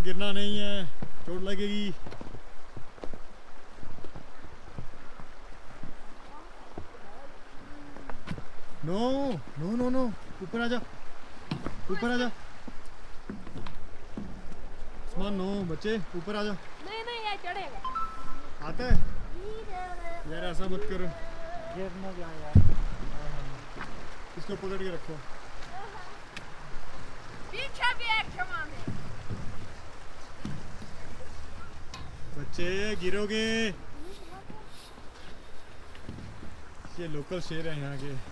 गिरना नहीं है, चोट लगेगी। नो नो नो नो, ऊपर आ जा, ऊपर आ जा। उस्मान नो, बच्चे ऊपर आ जा। नहीं नहीं ये चढ़ेगा। आता है यार, ऐसा मत करो, गिर न जाए यार। इसको पकड़ के रखो। पीछे भी एक सामान है। बच्चे गिरोगे। ये लोकल शेर है यहाँ के।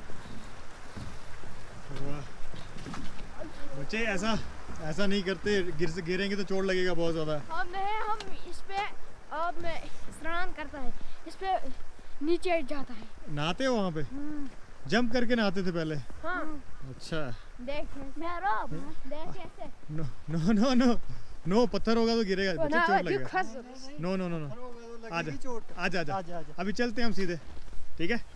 वाह बच्चे, ऐसा ऐसा नहीं करते, गिरेंगे तो चोट लगेगा बहुत ज़्यादा। हम इस पे अब में स्नान करता है, इस पे नीचे जाता है। नहाते हो वहाँ पे? जंप करके नहाते थे पहले? हाँ। अच्छा देख मेरा देख ऐसे। No no no no no, पत्थर होगा तो गिरेगा, बच्चे चोट लगेगा। नो नो नो नो, आजा आजा आजा, अभी चलते हैं हम सीधे, ठीक है।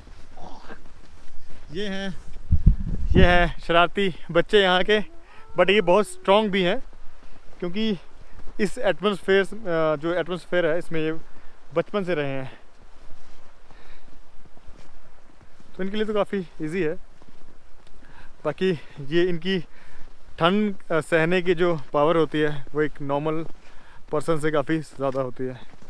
ये है शरारती बच्चे यहाँ के, बट ये बहुत स्ट्रॉन्ग भी हैं क्योंकि इस एटमॉस्फेयर जो एटमॉस्फेयर है इसमें ये बचपन से रहे हैं, तो इनके लिए तो काफ़ी इजी है। बाकी ये इनकी ठंड सहने की जो पावर होती है वो एक नॉर्मल पर्सन से काफ़ी ज़्यादा होती है।